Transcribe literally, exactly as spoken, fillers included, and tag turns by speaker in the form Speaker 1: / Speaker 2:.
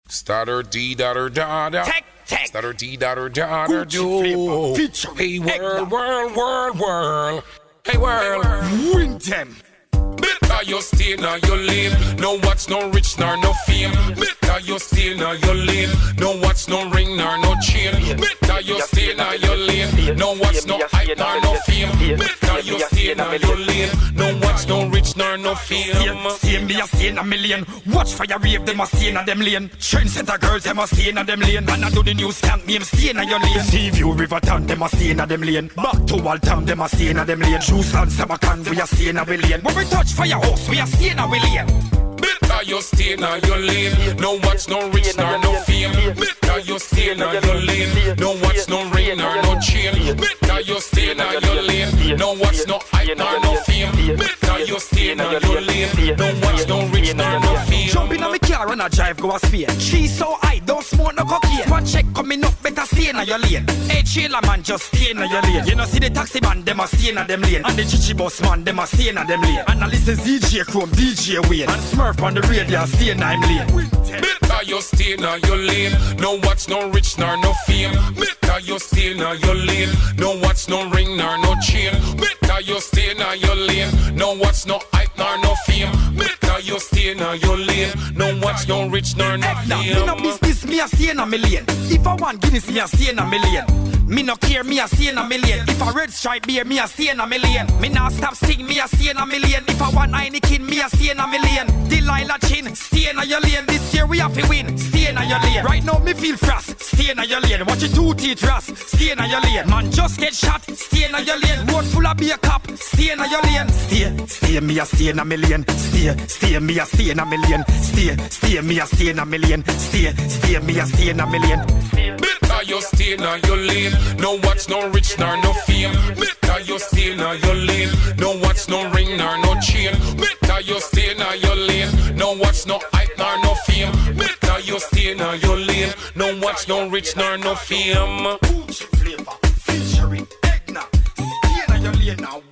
Speaker 1: Stutter dee daughter da da.
Speaker 2: Tech, tech.
Speaker 1: Stutter dee daughter da da do. Hey world, world, world, world. Hey world.
Speaker 2: Win them.
Speaker 1: Better you stay now you lane. No watch, no rich nor no fame. Better you stay now you lane. No watch, no ring nor no chain. Better you stay now you lane. No watch, no hype nor no fame. Better you stay now you lane. No watch, no rich nor no fame.
Speaker 2: Same me a stay in a million. Watch fire rave, them a stay in a them lane. Trendsetter girls, them a stay in a them lane. And I do the news camp, me stay in a your lane. Sea View Rivertown, them a stay in a them lane. Back to Wall Town, them a stay in a them lane. Juice and Samarkand, we a stay in a lane. When we touch Firehouse, we a stay in a lane.
Speaker 1: Better you stay now your lane. No watch, no rich nor no fame. Better you stay now your lane. No watch, no ring nor no chain. Better you stay now your lane. No watch, no hype nor no fame. Better you stay now your lane. No watch, no rich nor no fame.
Speaker 2: Jump in a me car and a drive go a spear. Cheese so high, don't smoke no cocaine. One check coming up, better stay in your lane. Hey trailer man, just stay in your lane. You know see the taxi man, them a stay in them lane. And the chichi boss man, them a stay in them lane. And I listen Z J Chrome, D J Wayne, and Smurf on the radio, stay in I'm lane.
Speaker 1: Better you stay now your lane. No watch, no rich nor no fame. Better you stay now your lane. No watch, no ring nor no chain. Better you stay now your lane. No watch, no hype nor no fame. Better you stay now your lane. No watch, no rich nor no fame.
Speaker 2: Me no business, me a stay in a million. If I want Guinness, me a stay in a million. Me no care, me a stay in a million. If a red stripe beer, me a stay in a million. Me not stop sing, me a stay in a million. If I want Heineken, me a stay in a million. Delilah Chin, stay in a your lane. This year we have to win, stay in a your lane. Right now me feel frost, stay in a your lane. Watch your two teeth rust, stay in a your lane. Man just get shot, stay in a your lane. Road full of beer cup, stay in a your lane. Stay, stay me a stay in a million. Stay, stay me a stay in a million. Stay, stay me a stay in a million. Stay, stay me a stay in a million.
Speaker 1: Better you stay now your lane. No watch, no rich nor no fame. Better you stay now your lane. No watch, no ring nor no chain. Better you stay now your lane. No watch, no hype nor no fame. Better you stay now your lane. No watch, no rich nor no fame.
Speaker 2: Flava featuring Eggnog. Stay in your lane now.